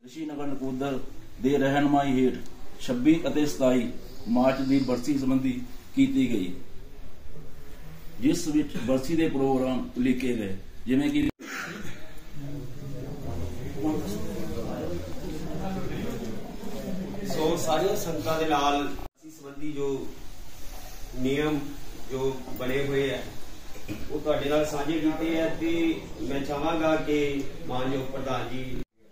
ਨਗਰ ਨਕੋਦਰ ਦੇ ਰਹਿਨਮਾਈ ਹੇਠ 26 ਅਤੇ 27 ਮਾਰਚ ਦੀ ਬਰਸੀ ਸੰਬੰਧੀ ਕੀਤੀ ਗਈ, ਜਿਸ ਵਿੱਚ ਬਰਸੀ ਦੇ ਪ੍ਰੋਗਰਾਮ ਲਿਖੇ ਗਏ, ਜਿਵੇਂ ਕਿ ਸਾਰੀਆਂ ਸੰਗਤਾਂ ਦੇ ਨਾਲ ਬਰਸੀ ਸੰਬੰਧੀ ਜੋ ਨਿਯਮ ਜੋ ਬਣੇ ਹੋਏ ਹੈ ਉਹ ਤੁਹਾਡੇ ਨਾਲ ਸਾਂਝੇ ਕੀਤੇ ਹੈ ਤੇ ਮੈਂ ਚਾਹਾਂਗਾ ਕਿ ਮਾਨਯੋਗ ਪ੍ਰਧਾਨ ਜੀ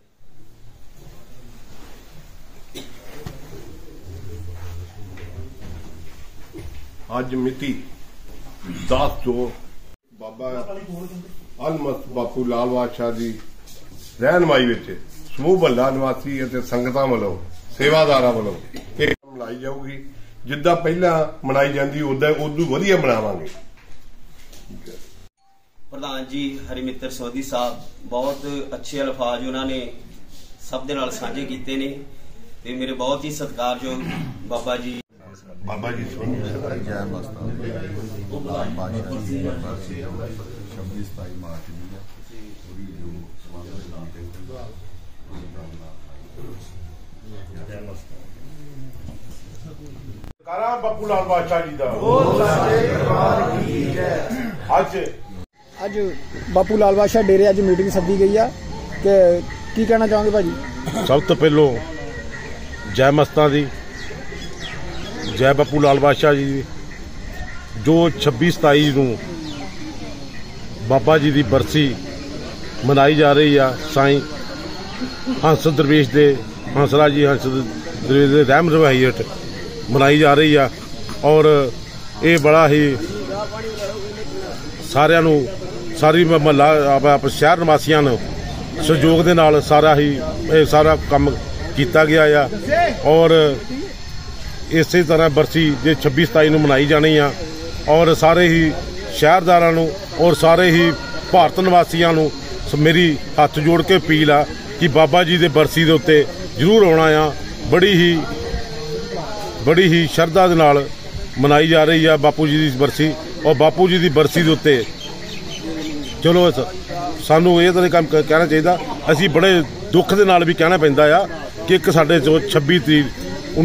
ਅੱਜ ਮਿਤੀ 10 ਜੋ ਬਾਬਾ ਅਲਮਸਤ ਬਾਪੂ ਲਾਲ ਬਾਦਸ਼ਾਹ ਦੀ ਰਹਿਨਮਾਈ ਵਿੱਚ ਸਮੂਹ ਬੱਲਾ ਨਿਵਾਸੀ ਅਤੇ ਸੰਗਤਾਂ ਵੱਲੋਂ ਸੇਵਾਦਾਰਾਂ ਵੱਲੋਂ ਇਹ ਮਨਾਈ ਜਾਊਗੀ। ਜਿੱਦਾਂ ਪਹਿਲਾਂ ਮਨਾਈ ਜਾਂਦੀ ਉਦੋਂ ਵਧੀਆ ਮਨਾਵਾਂਗੇ। ਪ੍ਰਧਾਨ ਜੀ ਹਰਮਿੱਤਰ ਸੋਢੀ ਸਾਹਿਬ ਬਹੁਤ ਅੱਛੇ ਅਲਫਾਜ਼ ਉਹਨਾਂ ਨੇ ਸਭ ਦੇ ਨਾਲ ਸਾਂਝੇ ਕੀਤੇ ਨੇ ਤੇ ਮੇਰੇ ਬਹੁਤ ਹੀ ਸਤਿਕਾਰਯੋਗ ਬਾਬਾ ਜੀ ਸੋਨੀ ਜੈ ਮਸਤਾਂ ਬਾਦਸ਼ਾਹ ਜੀ ਦੀ ਬਰਸੀ 26-27 ਮਾਰਚ ਨੂੰ ਪੂਰੀ ਜੋ ਕਾਰਾ ਬਾਪੂ ਲਾਲ ਬਾਦਸ਼ਾਹ ਜੀ ਦਾ ਅੱਜ ਬਾਪੂ ਲਾਲ ਬਾਦਸ਼ਾਹ ਡੇਰੇ ਅੱਜ ਮੀਟਿੰਗ ਸੱਦੀ ਗਈ ਆ ਕਿ ਕੀ ਕਹਿਣਾ ਚਾਹੋਗੇ ਭਾਜੀ? ਸਭ ਤੋਂ ਪਹਿਲੋਂ ਜੈ ਮਸਤਾਂ ਦੀ ਜੈ ਬਾਪੂ ਲਾਲ ਬਾਦਸ਼ਾਹ ਜੀ ਦੀ ਜੋ 26-27 ਨੂੰ ਬਾਬਾ ਜੀ ਦੀ ਬਰਸੀ ਮਨਾਈ ਜਾ ਰਹੀ ਆ। ਸਾਈਂ ਹੰਸ ਦਰਵੇਸ਼ ਦੇ ਹੰਸਰਾਜ ਜੀ ਹੰਸ ਦਰਵੇਸ਼ ਦੇ ਰਹਿਮ ਰਵਾਈ ਹੇਠ ਮਨਾਈ ਜਾ ਰਹੀ ਆ ਔਰ ਇਹ ਬੜਾ ਹੀ ਸਾਰਿਆਂ ਨੂੰ ਸਾਰੀ ਮਹੱਲਾ ਆਪ ਸ਼ਹਿਰ ਨਿਵਾਸੀਆਂ ਨੂੰ ਸਹਿਯੋਗ ਦੇ ਨਾਲ ਇਹ ਸਾਰਾ ਕੰਮ ਕੀਤਾ ਗਿਆ ਆ ਔਰ ਇਸੇ ਤਰ੍ਹਾਂ ਬਰਸੀ ਜੇ 26-27 ਨੂੰ ਮਨਾਈ ਜਾਣੀ ਆ ਔਰ ਸਾਰੇ ਹੀ ਸ਼ਹਿਰਦਾਰਾਂ ਨੂੰ ਔਰ ਸਾਰੇ ਹੀ ਭਾਰਤ ਨਿਵਾਸੀਆਂ ਨੂੰ ਮੇਰੀ ਹੱਥ ਜੋੜ ਕੇ ਅਪੀਲ ਆ ਕਿ ਬਾਬਾ ਜੀ ਦੇ ਬਰਸੀ ਦੇ ਉੱਤੇ ਜ਼ਰੂਰ ਆਉਣਾ ਆ। ਬੜੀ ਹੀ ਸ਼ਰਧਾ ਦੇ ਨਾਲ ਮਨਾਈ ਜਾ ਰਹੀ ਆ ਬਾਪੂ ਜੀ ਦੀ ਬਰਸੀ ਔਰ ਬਾਪੂ ਜੀ ਦੀ ਬਰਸੀ ਦੇ ਉੱਤੇ ਚਲੋ ਸਾਨੂੰ ਇਹ ਤਾਂ ਕੰਮ ਕਹਿਣਾ ਚਾਹੀਦਾ। ਅਸੀਂ ਬੜੇ ਦੁੱਖ ਦੇ ਨਾਲ ਵੀ ਕਹਿਣਾ ਪੈਂਦਾ ਆ ਕਿ ਇੱਕ ਸਾਡੇ 26 ਤਰੀਕ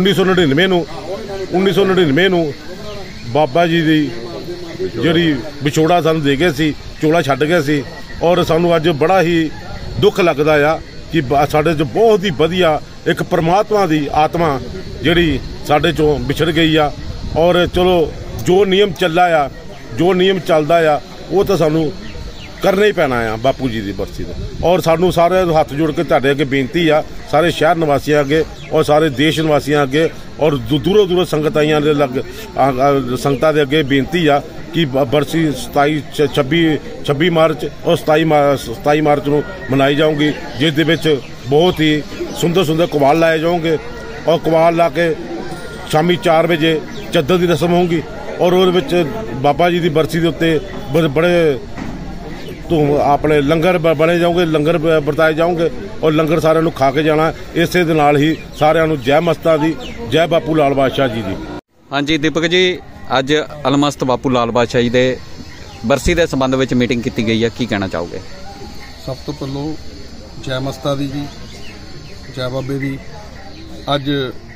1999 ਨੂੰ ਬਾਬਾ ਜੀ ਦੀ ਜਿਹੜੀ ਵਿਛੋੜਾ ਸਾਨੂੰ ਦੇ ਗਏ ਸੀ, ਚੋਲਾ ਛੱਡ ਗਏ ਸੀ ਔਰ ਸਾਨੂੰ ਅੱਜ ਬੜਾ ਹੀ ਦੁੱਖ ਲੱਗਦਾ ਆ ਕਿ ਸਾਡੇ 'ਚ ਬਹੁਤ ਹੀ ਵਧੀਆ ਇੱਕ ਪਰਮਾਤਮਾ ਦੀ ਆਤਮਾ ਜਿਹੜੀ ਸਾਡੇ 'ਚੋਂ ਵਿਛੜ ਗਈ ਆ ਔਰ ਚਲੋ ਜੋ ਨਿਯਮ ਚੱਲਦਾ ਆ ਉਹ ਤਾਂ ਸਾਨੂੰ ਕਰਨਾ ਹੀ ਪੈਣਾ ਆ ਬਾਪੂ ਜੀ ਦੀ ਬਰਸੀ ਦਾ। ਔਰ ਸਾਨੂੰ ਸਾਰੇ ਹੱਥ ਜੋੜ ਕੇ ਤੁਹਾਡੇ ਅੱਗੇ ਬੇਨਤੀ ਆ, ਸਾਰੇ ਸ਼ਹਿਰ ਨਿਵਾਸੀਆਂ ਅੱਗੇ ਔਰ ਸਾਰੇ ਦੇਸ਼ ਨਿਵਾਸੀਆਂ ਅੱਗੇ ਔਰ ਦੂਰੋਂ ਸੰਗਤ ਆਈਆਂ ਦੇ ਸੰਗਤਾਂ ਦੇ ਅੱਗੇ ਬੇਨਤੀ ਆ ਕਿ ਬਰਸੀ 26 ਮਾਰਚ ਔਰ 27 ਮਾਰਚ ਨੂੰ ਮਨਾਈ ਜਾਊਗੀ, ਜਿਸ ਦੇ ਵਿੱਚ ਬਹੁਤ ਹੀ ਸੁੰਦਰ ਕਵਾਲ ਲਾਏ ਜਾਓਗੇ ਔਰ ਕਵਾਲ ਲਾ ਕੇ ਸ਼ਾਮੀ 4 ਵਜੇ ਚੱਦਰ ਦੀ ਰਸਮ ਹੋਊਗੀ ਔਰ ਉਹਦੇ ਵਿੱਚ ਬਾਬਾ ਜੀ ਦੀ ਬਰਸੀ ਦੇ ਉੱਤੇ ਬੜੇ ਆਪਣੇ ਲੰਗਰ ਬਣੇ ਜਾਓਗੇ, ਲੰਗਰ ਵਰਤਾਏ ਜਾਓਗੇ ਔਰ ਲੰਗਰ ਸਾਰਿਆਂ ਨੂੰ ਖਾ ਕੇ ਜਾਣਾ। ਇਸੇ ਦੇ ਨਾਲ ਹੀ ਸਾਰਿਆਂ ਨੂੰ ਜੈ ਮਸਤਾਂ ਦੀ ਜੈ ਬਾਪੂ ਲਾਲ ਬਾਦਸ਼ਾਹ ਜੀ ਦੀ। ਹਾਂਜੀ ਦੀਪਕ ਜੀ, ਅੱਜ ਅਲਮਸਤ ਬਾਪੂ ਲਾਲ ਬਾਦਸ਼ਾਹ ਜੀ ਦੇ ਬਰਸੀ ਦੇ ਸੰਬੰਧ ਵਿੱਚ ਮੀਟਿੰਗ ਕੀਤੀ ਗਈ ਹੈ, ਕੀ ਕਹਿਣਾ ਚਾਹੋਗੇ? ਸਭ ਤੋਂ ਪਹਿਲਾਂ ਜੈ ਮਸਤਾਂ ਦੀ ਜੀ, ਜੈ ਬਾਬੇ ਦੀ। ਅੱਜ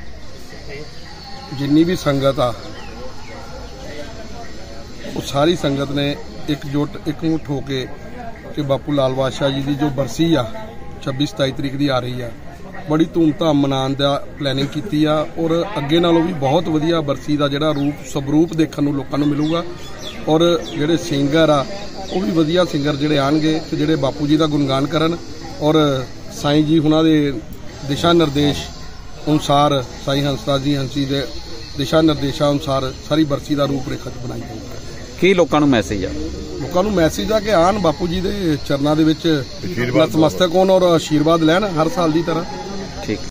ਜਿੰਨੀ ਵੀ ਸੰਗਤ ਆ ਉਹ ਸਾਰੀ ਸੰਗਤ ਨੇ ਇਕਮੁੱਠ ਹੋ ਕੇ ਕਿ ਬਾਪੂ ਲਾਲ ਬਾਦਸ਼ਾਹ ਜੀ ਦੀ ਜੋ ਬਰਸੀ ਆ 26-27 ਤਰੀਕ ਦੀ ਆ ਰਹੀ ਆ, ਬੜੀ ਧੂਮਧਾਮ ਮਨਾਉਣ ਦਾ ਪਲੈਨਿੰਗ ਕੀਤੀ ਆ ਔਰ ਅੱਗੇ ਨਾਲੋਂ ਵੀ ਬਹੁਤ ਵਧੀਆ ਬਰਸੀ ਦਾ ਜਿਹੜਾ ਸਵਰੂਪ ਦੇਖਣ ਨੂੰ ਲੋਕਾਂ ਨੂੰ ਮਿਲੂਗਾ ਔਰ ਜਿਹੜੇ ਸਿੰਗਰ ਆ ਉਹ ਵੀ ਵਧੀਆ ਸਿੰਗਰ ਜਿਹੜੇ ਆਣਗੇ ਤੇ ਜਿਹੜੇ ਬਾਪੂ ਜੀ ਦਾ ਗੁਣਗਾਨ ਕਰਨ ਔਰ ਸਾਈਂ ਜੀ ਉਹਨਾਂ ਦੇ ਦਿਸ਼ਾ ਨਿਰਦੇਸ਼ ਅਨੁਸਾਰ ਸਾਈਂ ਹੰਸਰਾਜ ਜੀ ਹੰਸੀ ਦੇ ਦਿਸ਼ਾ ਨਿਰਦੇਸ਼ਾਂ ਅਨੁਸਾਰ ਸਾਰੀ ਬਰਸੀ ਦਾ ਰੂਪ ਰੇਖਾ ਬਣਾਈ ਜਾਊਗੀ। ਕੀ ਲੋਕਾਂ ਨੂੰ ਮੈਸੇਜ ਆ? ਲੋਕਾਂ ਨੂੰ ਮੈਸੇਜ ਆ ਕਿ ਆਣ ਬਾਪੂ ਜੀ ਦੇ ਚਰਨਾਂ ਦੇ ਵਿੱਚ ਨਤਮਸਤਕ ਹੋਣ ਔਰ ਆਸ਼ੀਰਵਾਦ ਲੈਣ ਹਰ ਸਾਲ ਦੀ ਤਰ੍ਹਾਂ। ਠੀਕ।